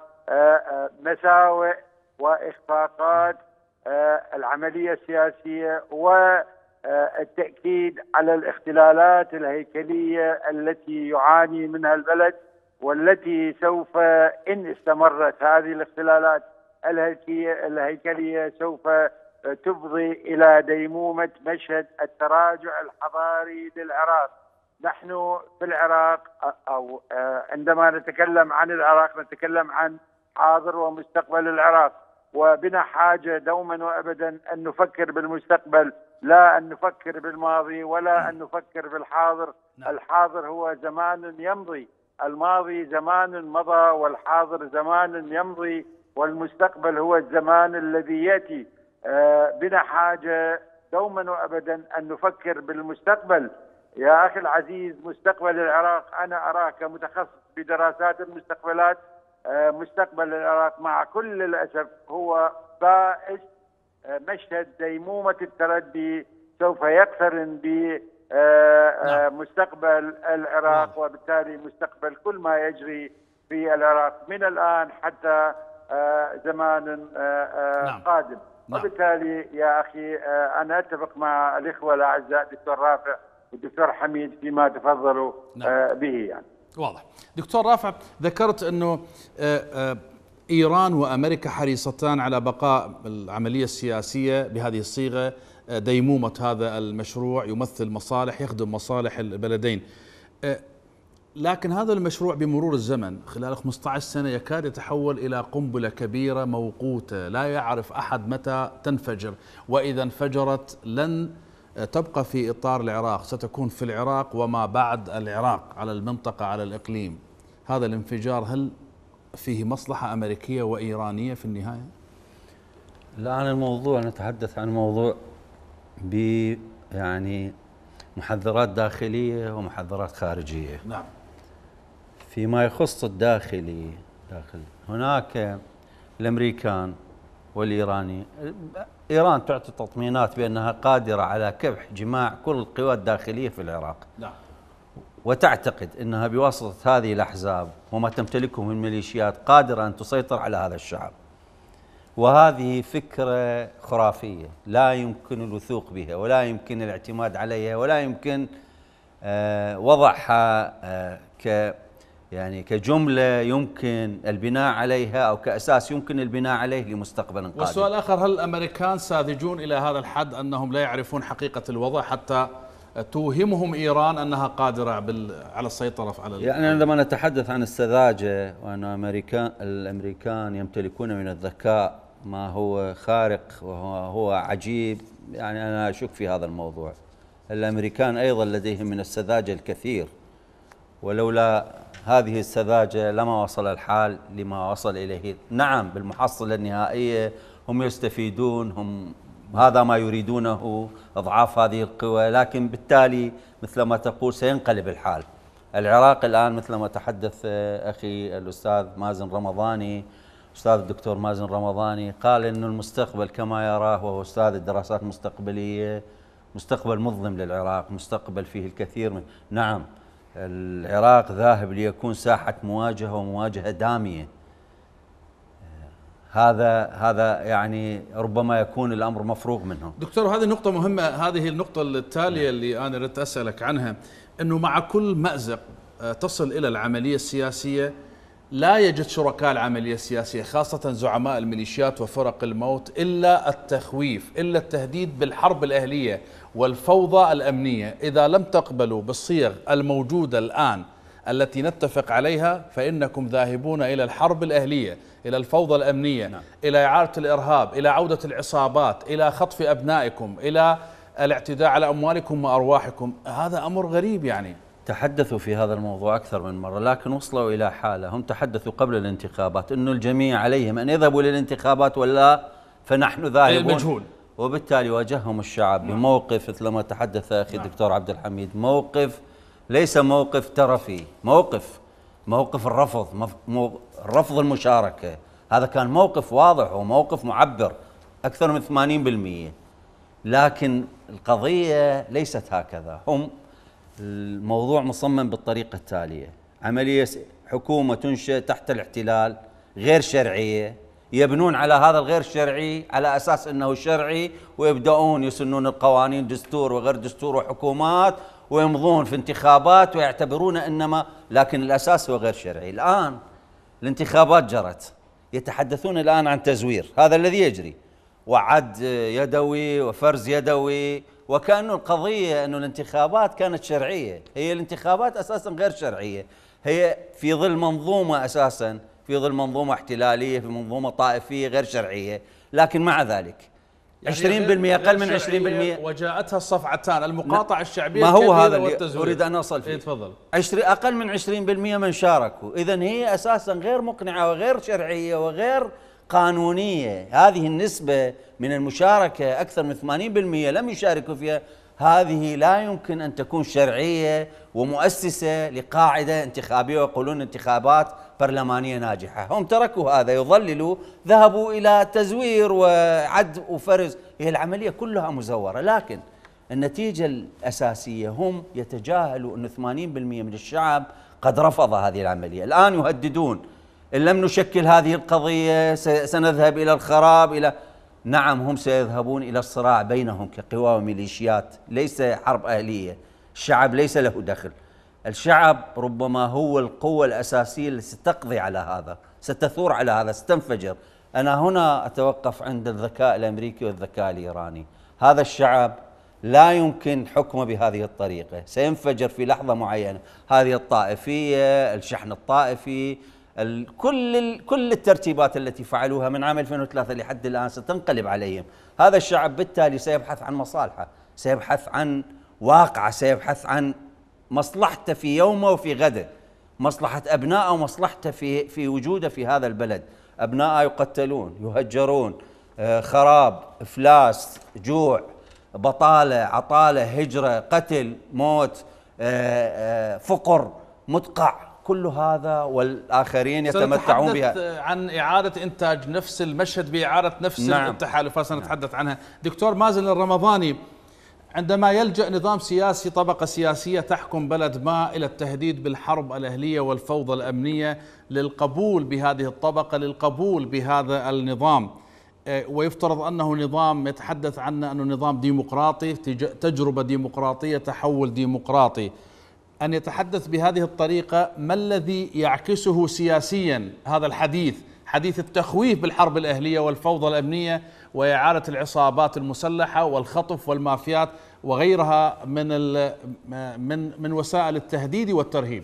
مساوئ واخفاقات العمليه السياسيه التأكيد على الاختلالات الهيكلية التي يعاني منها البلد، والتي سوف إن استمرت هذه الاختلالات الهيكلية سوف تفضي إلى ديمومة مشهد التراجع الحضاري للعراق. نحن في العراق، أو عندما نتكلم عن العراق نتكلم عن حاضر ومستقبل العراق، وبنا حاجة دوما وأبدا أن نفكر بالمستقبل، لا أن نفكر بالماضي ولا أن نفكر بالحاضر. الحاضر هو زمان يمضي، الماضي زمان مضى، والحاضر زمان يمضي، والمستقبل هو الزمان الذي يأتي. بنا حاجة دوما وأبدا أن نفكر بالمستقبل. يا أخي العزيز، مستقبل العراق أنا أراه كمتخصص بدراسات المستقبلات، مستقبل العراق مع كل الأسف هو بائس. مشهد ديمومة التردي سوف يقترن بمستقبل العراق، وبالتالي مستقبل كل ما يجري في العراق من الآن حتى زمان قادم. وبالتالي يا أخي أنا أتفق مع الإخوة الأعزاء دكتور رافع والدكتور حميد فيما تفضلوا به. يعني واضح. دكتور رافع، ذكرت أنه إيران وأمريكا حريصتان على بقاء العملية السياسية بهذه الصيغة، ديمومة هذا المشروع يمثل مصالح، يخدم مصالح البلدين، لكن هذا المشروع بمرور الزمن خلال خمسة عشر سنة يكاد يتحول إلى قنبلة كبيرة موقوتة لا يعرف أحد متى تنفجر، وإذا انفجرت لن تبقى في إطار العراق، ستكون في العراق وما بعد العراق، على المنطقة، على الإقليم. هذا الانفجار هل فيه مصلحة أمريكية وإيرانية في النهاية؟ لا، عن الموضوع نتحدث عن موضوع ب يعني محذرات داخلية ومحذرات خارجية. نعم. فيما يخص الداخلي داخل هناك الأمريكان والإيراني. إيران تعطي تطمينات بأنها قادرة على كبح جماع كل القوى الداخلية في العراق. نعم. وتعتقد أنها بواسطة هذه الأحزاب وما تمتلكه من ميليشيات قادرة أن تسيطر على هذا الشعب، وهذه فكرة خرافية لا يمكن الوثوق بها ولا يمكن الاعتماد عليها ولا يمكن آه وضعها آه ك يعني كجملة يمكن البناء عليها أو كأساس يمكن البناء عليه لمستقبل قادم. والسؤال الآخر، هل الأمريكان ساذجون إلى هذا الحد أنهم لا يعرفون حقيقة الوضع حتى توهمهم إيران أنها قادرة على السيطرة على يعني عندما نتحدث عن السذاجة وأن الأمريكان الأمريكان يمتلكون من الذكاء ما هو خارق وهو هو عجيب، يعني أنا أشك في هذا الموضوع. الأمريكان أيضا لديهم من السذاجة الكثير، ولولا هذه السذاجة لما وصل الحال لما وصل إليه. نعم، بالمحصلة النهائية هم يستفيدون، هم هذا ما يريدونه أضعاف هذه القوى، لكن بالتالي مثل ما تقول سينقلب الحال. العراق الآن مثل ما تحدث أخي الأستاذ مازن رمضاني، أستاذ الدكتور مازن رمضاني، قال إنه المستقبل كما يراه وهو أستاذ الدراسات المستقبلية مستقبل مظلم للعراق، مستقبل فيه الكثير من نعم العراق ذاهب ليكون ساحة مواجهة ومواجهة دامية. هذا هذا يعني ربما يكون الأمر مفروغ منه. دكتور، هذه نقطة مهمة، هذه النقطة التالية اللي أنا ردت أسألك عنها، أنه مع كل مأزق تصل إلى العملية السياسية لا يجد شركاء العملية السياسية خاصة زعماء الميليشيات وفرق الموت إلا التخويف، إلا التهديد بالحرب الأهلية والفوضى الأمنية. إذا لم تقبلوا بالصيغ الموجودة الآن التي نتفق عليها فإنكم ذاهبون إلى الحرب الأهلية، إلى الفوضى الأمنية، نعم. إلى إعادة الإرهاب، إلى عودة العصابات، إلى خطف أبنائكم، إلى الاعتداء على أموالكم وأرواحكم. هذا أمر غريب. يعني تحدثوا في هذا الموضوع أكثر من مرة، لكن وصلوا إلى حالة هم تحدثوا قبل الانتخابات أنه الجميع عليهم أن يذهبوا للانتخابات ولا فنحن ذاهبون، مجهول. وبالتالي واجههم الشعب بموقف مثل ما تحدث أخي الدكتور عبد الحميد، موقف ليس موقف ترفي، موقف موقف الرفض، رفض المشاركة. هذا كان موقف واضح وموقف معبر أكثر من ثمانين بالمئة. لكن القضية ليست هكذا. هم الموضوع مصمم بالطريقة التالية: عملية حكومة تنشئ تحت الاحتلال غير شرعية يبنون على هذا الغير شرعي على أساس أنه شرعي، ويبدأون يسنون القوانين، دستور وغير دستور وحكومات، ويمضون في انتخابات ويعتبرون إنما، لكن الأساس هو غير شرعي. الآن الانتخابات جرت، يتحدثون الآن عن تزوير، هذا الذي يجري، وعد يدوي وفرز يدوي، وكأنه القضية أنه الانتخابات كانت شرعية. هي الانتخابات أساسا غير شرعية، هي في ظل منظومة أساسا، في ظل منظومة احتلالية، في منظومة طائفية غير شرعية، لكن مع ذلك يعني عشرين بالمئة أقل من عشرين بالمئة، وجاءتها الصفعتان، المقاطعة الشعبية ما هو هذا اللي اللي أريد أن أصل فيه. تفضل. أقل من عشرين بالمئة من شاركوا، إذن هي أساسا غير مقنعة وغير شرعية وغير قانونية. هذه النسبة من المشاركة أكثر من ثمانين بالمئة لم يشاركوا فيها، هذه لا يمكن أن تكون شرعية ومؤسسة لقاعدة انتخابية ويقولون انتخابات برلمانية ناجحة. هم تركوا هذا، يضللوا، ذهبوا إلى تزوير وعد وفرز. هي العملية كلها مزورة، لكن النتيجة الأساسية هم يتجاهلوا أن ثمانين بالمئة من الشعب قد رفض هذه العملية. الآن يهددون إن لم نشكل هذه القضية سنذهب إلى الخراب. إلى نعم، هم سيذهبون إلى الصراع بينهم كقوى وميليشيات، ليس حرب أهلية. الشعب ليس له دخل، الشعب ربما هو القوة الأساسية التي ستقضي على هذا، ستثور على هذا، ستنفجر. أنا هنا أتوقف عند الذكاء الأمريكي والذكاء الإيراني. هذا الشعب لا يمكن حكمه بهذه الطريقة، سينفجر في لحظة معينة. هذه الطائفية، الشحن الطائفي، كل كل الترتيبات التي فعلوها من عام ألفين وثلاثة لحد الآن ستنقلب عليهم. هذا الشعب بالتالي سيبحث عن مصالحه، سيبحث عن واقعه، سيبحث عن مصلحته في يومه وفي غده، مصلحة أبنائه ومصلحته في في وجوده في هذا البلد. أبنائه يقتلون، يهجرون، خراب، إفلاس، جوع، بطالة، عطالة، هجرة، قتل، موت، فقر مدقع، كل هذا والآخرين يتمتعون بها. سنتحدث عن إعادة إنتاج نفس المشهد بإعادة نفس نعم. التحالفات سنتحدث نعم. عنها. دكتور مازن الرمضاني، عندما يلجأ نظام سياسي، طبقة سياسية تحكم بلد ما إلى التهديد بالحرب الأهلية والفوضى الأمنية للقبول بهذه الطبقة، للقبول بهذا النظام، ويفترض أنه نظام يتحدث عنه أنه نظام ديمقراطي، تجربة ديمقراطية، تحول ديمقراطي، أن يتحدث بهذه الطريقة، ما الذي يعكسه سياسيا هذا الحديث، حديث التخويف بالحرب الأهلية والفوضى الأمنية وإعادة العصابات المسلحة والخطف والمافيات وغيرها من من من وسائل التهديد والترهيب؟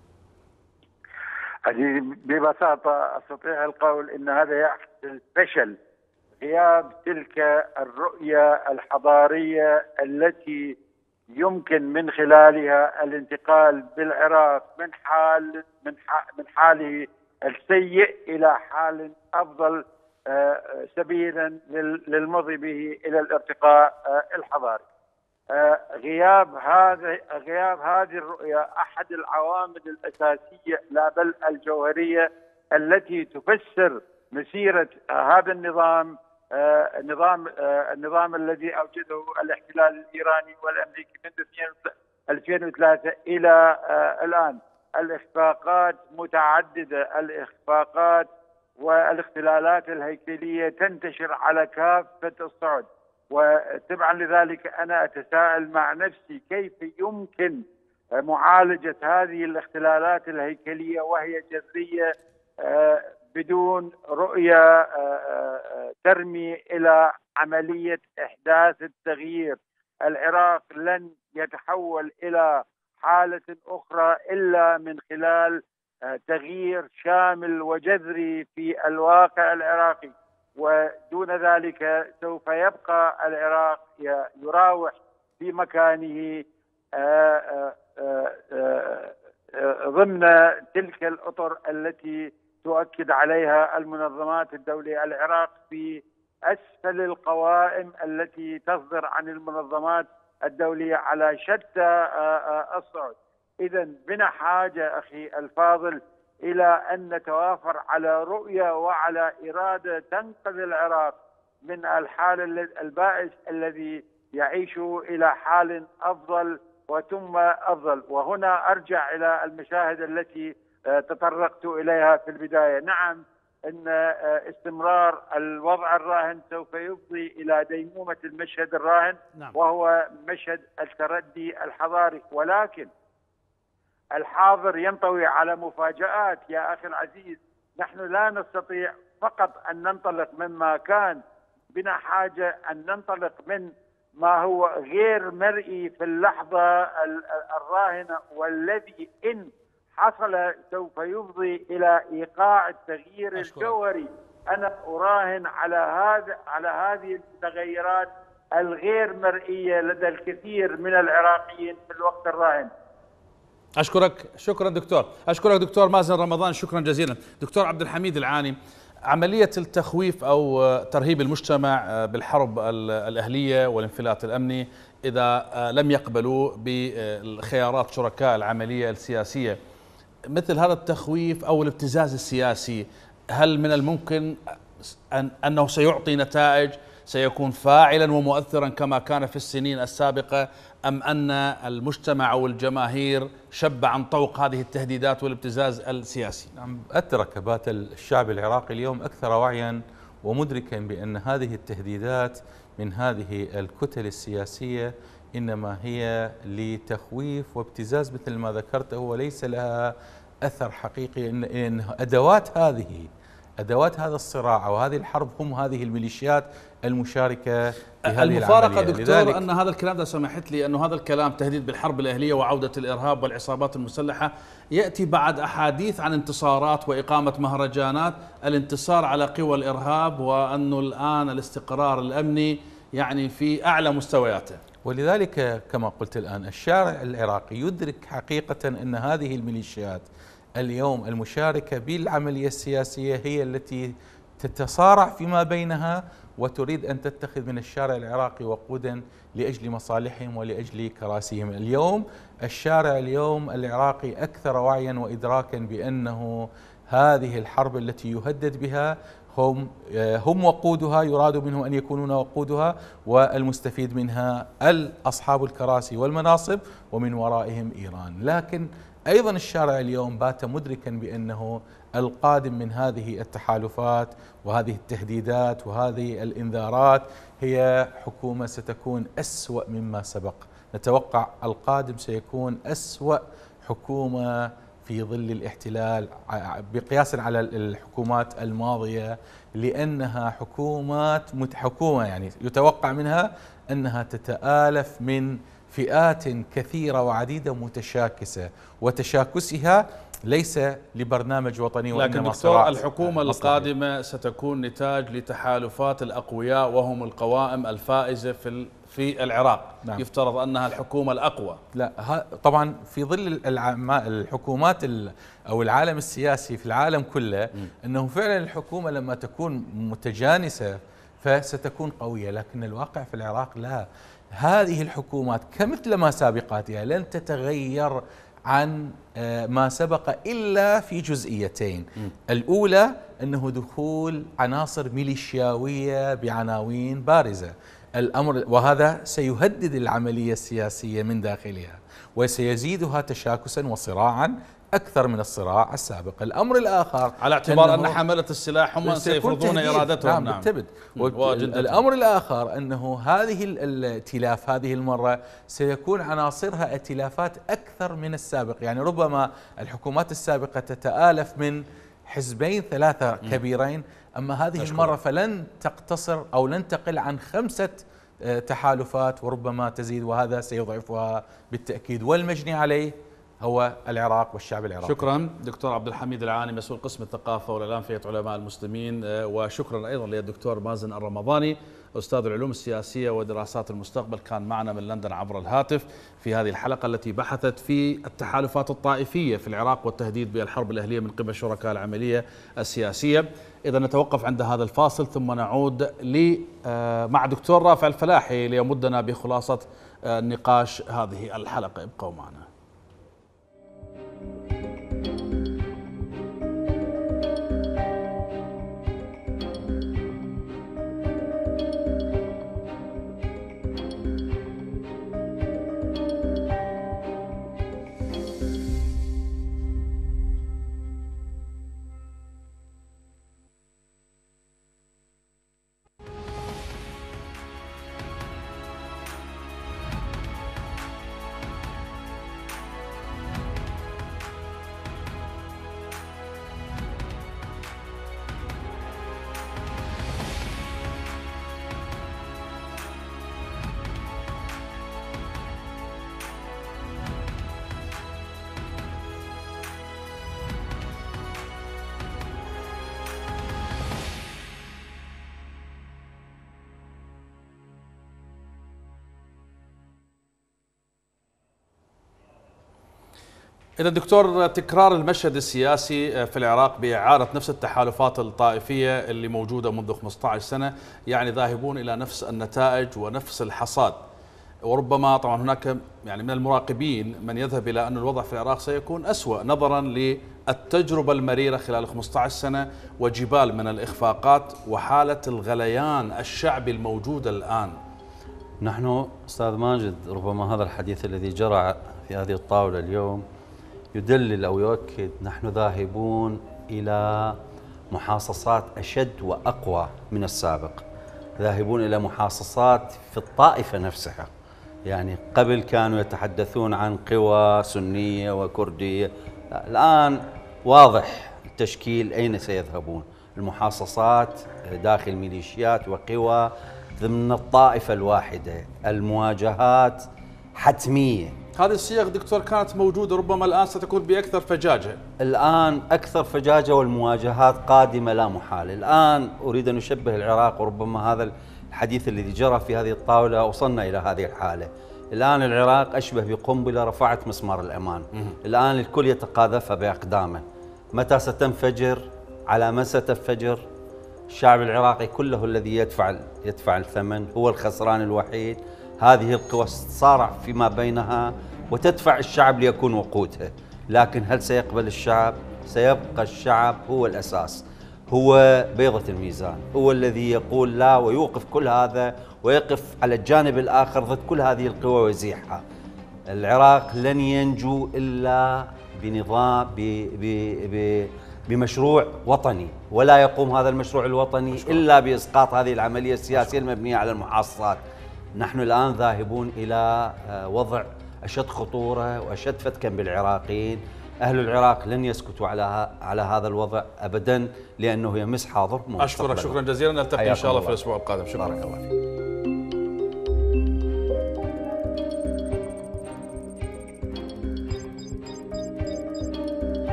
ببساطة أستطيع القول أن هذا يعكس الفشل، غياب تلك الرؤية الحضارية التي يمكن من خلالها الانتقال بالعراق من حال من من حاله السيء إلى حال أفضل، سبيلا للمضي به إلى الارتقاء الحضاري. غياب هذا غياب هذه الرؤية أحد العوامل الأساسية لا بل الجوهرية التي تفسر مسيرة هذا النظام، النظام النظام الذي أوجده الاحتلال الإيراني والأمريكي منذ ألفين وثلاثة إلى الآن. الإخفاقات متعددة، الإخفاقات والاختلالات الهيكلية تنتشر على كافة الصعد، وتبعا لذلك أنا أتساءل مع نفسي كيف يمكن معالجة هذه الاختلالات الهيكلية وهي جذرية بدون رؤية ترمي إلى عملية إحداث التغيير. العراق لن يتحول إلى حالة أخرى إلا من خلال تغيير شامل وجذري في الواقع العراقي، ودون ذلك سوف يبقى العراق يراوح في مكانه ضمن تلك الأطر التي تؤكد عليها المنظمات الدولية. العراق في أسفل القوائم التي تصدر عن المنظمات الدولية على شتى الصعود. إذن بنا حاجة أخي الفاضل إلى أن نتوافر على رؤية وعلى إرادة تنقذ العراق من الحال البائس الذي يعيش إلى حال أفضل وثم أفضل. وهنا أرجع إلى المشاهد التي تطرقت إليها في البداية. نعم، أن استمرار الوضع الراهن سوف يفضي إلى ديمومة المشهد الراهن، نعم. وهو مشهد التردي الحضاري، ولكن الحاضر ينطوي على مفاجآت يا أخي العزيز. نحن لا نستطيع فقط أن ننطلق مما كان، بنا حاجة أن ننطلق من ما هو غير مرئي في اللحظة الراهنة، والذي إن حصل سوف يفضي إلى إيقاع التغيير الجوهري. أنا أراهن على هذا على هذه التغيرات الغير مرئية لدى الكثير من العراقيين في الوقت الراهن. أشكرك شكرا دكتور، أشكرك دكتور مازن رمضان، شكرا جزيلا. دكتور عبد الحميد العاني، عملية التخويف أو ترهيب المجتمع بالحرب الأهلية والانفلات الأمني إذا لم يقبلوا بخيارات شركاء العملية السياسية، مثل هذا التخويف أو الابتزاز السياسي، هل من الممكن أن أنه سيعطي نتائج، سيكون فاعلا ومؤثرا كما كان في السنين السابقة، أم أن المجتمع أو الجماهير شب عن طوق هذه التهديدات والابتزاز السياسي؟ نعم، أدرك بات الشعب العراقي اليوم أكثر وعيا ومدركا بأن هذه التهديدات من هذه الكتل السياسية إنما هي لتخويف وابتزاز مثل ما ذكرته، وليس لها أثر حقيقي. إن, إن أدوات هذه أدوات هذا الصراع وهذه الحرب هم هذه الميليشيات المشاركة في هذه المفارقة دكتور أن هذا الكلام، إذا سمحت لي، أنه هذا الكلام تهديد بالحرب الأهلية وعودة الإرهاب والعصابات المسلحة يأتي بعد أحاديث عن انتصارات وإقامة مهرجانات الانتصار على قوى الإرهاب، وأنه الآن الاستقرار الأمني يعني في أعلى مستوياته. ولذلك كما قلت الآن الشارع العراقي يدرك حقيقة أن هذه الميليشيات اليوم المشاركة بالعملية السياسية هي التي تتصارع فيما بينها وتريد أن تتخذ من الشارع العراقي وقودا لأجل مصالحهم ولأجل كراسيهم. اليوم الشارع اليوم العراقي أكثر وعيا وإدراكا بأنه هذه الحرب التي يهدد بها هم هم وقودها، يراد منهم أن يكونون وقودها، والمستفيد منها أصحاب الكراسي والمناصب ومن ورائهم إيران. لكن أيضا الشارع اليوم بات مدركا بأنه القادم من هذه التحالفات وهذه التهديدات وهذه الإنذارات هي حكومة ستكون أسوأ مما سبق. نتوقع القادم سيكون أسوأ حكومة في ظل الاحتلال بقياس على الحكومات الماضية، لأنها حكومات حكومة يعني يتوقع منها أنها تتآلف من فئات كثيرة وعديدة متشاكسة، وتشاكسها ليس لبرنامج وطني وإنما صراع. الحكومة القادمة ستكون نتاج لتحالفات الأقوياء وهم القوائم الفائزة في في العراق. نعم. يفترض أنها الحكومة الأقوى. لا طبعا في ظل الحكومات أو العالم السياسي في العالم كله م. أنه فعلا الحكومة لما تكون متجانسة فستكون قوية، لكن الواقع في العراق لا. هذه الحكومات كمثل ما سابقاتها لن تتغير عن ما سبق إلا في جزئيتين. م. الأولى أنه دخول عناصر ميليشياوية بعناوين بارزة، الأمر وهذا سيهدد العملية السياسية من داخلها وسيزيدها تشاكسا وصراعا أكثر من الصراع السابق. الأمر الآخر على اعتبار أن حملة السلاح هم سيفرضون إرادتهم. نعم, نعم بالتبد. الأمر الآخر أنه هذه الائتلاف هذه المرة سيكون عناصرها ائتلافات أكثر من السابق، يعني ربما الحكومات السابقة تتآلف من حزبين ثلاثة كبيرين، أما هذه أشكرا. المرة فلن تقتصر أو لن تقل عن خمسة تحالفات وربما تزيد، وهذا سيضعفها بالتأكيد، والمجني عليه هو العراق والشعب العراقي. شكرا دكتور عبد الحميد العاني، مسؤول قسم الثقافة والإعلام في علماء المسلمين، وشكرا أيضا للدكتور مازن الرمضاني أستاذ العلوم السياسية ودراسات المستقبل، كان معنا من لندن عبر الهاتف في هذه الحلقة التي بحثت في التحالفات الطائفية في العراق والتهديد بالحرب الأهلية من قبل شركاء العملية السياسية. إذا نتوقف عند هذا الفاصل ثم نعود مع دكتور رافع الفلاحي ليمدنا بخلاصة نقاش هذه الحلقة. ابقوا معنا. إذا دكتور، تكرار المشهد السياسي في العراق بإعادة نفس التحالفات الطائفية اللي موجودة منذ خمسة عشر سنة، يعني ذاهبون إلى نفس النتائج ونفس الحصاد. وربما طبعا هناك يعني من المراقبين من يذهب إلى أن الوضع في العراق سيكون أسوأ نظرا للتجربة المريرة خلال خمسة عشر سنة وجبال من الإخفاقات وحالة الغليان الشعبي الموجودة الآن. نحن أستاذ ماجد، ربما هذا الحديث الذي جرى في هذه الطاولة اليوم يدلل أو يؤكد نحن ذاهبون إلى محاصصات أشد وأقوى من السابق، ذاهبون إلى محاصصات في الطائفة نفسها. يعني قبل كانوا يتحدثون عن قوى سنية وكردية، الآن واضح التشكيل أين سيذهبون. المحاصصات داخل ميليشيات وقوى ضمن الطائفة الواحدة، المواجهات حتمية. هذه الصيغ دكتور كانت موجودة، ربما الآن ستكون بأكثر فجاجة. الآن أكثر فجاجة والمواجهات قادمة لا محالة. الآن أريد أن أشبه العراق، وربما هذا الحديث الذي جرى في هذه الطاولة وصلنا إلى هذه الحالة. الآن العراق أشبه بقنبلة رفعت مسمار الأمان. الآن الكل يتقاذفها بأقدامه. متى ستنفجر؟ على من ستنفجر؟ الشعب العراقي كله الذي يدفع يدفع الثمن، هو الخسران الوحيد. هذه القوى تصارع فيما بينها وتدفع الشعب ليكون وقودها، لكن هل سيقبل الشعب؟ سيبقى الشعب هو الأساس، هو بيضة الميزان، هو الذي يقول لا ويوقف كل هذا ويقف على الجانب الآخر ضد كل هذه القوى ويزيحها. العراق لن ينجو إلا بنظام ب ب ب بمشروع وطني، ولا يقوم هذا المشروع الوطني إلا بإسقاط هذه العملية السياسية المبنية على المحاصصات. نحن الآن ذاهبون إلى وضع أشد خطورة وأشد فتكا بالعراقيين. أهل العراق لن يسكتوا على على هذا الوضع أبدا، لأنه يمس حاضرهم. أشكرك شكرا جزيلا، نلتقي إن شاء الله في الأسبوع القادم. شكرا. بارك الله فيك.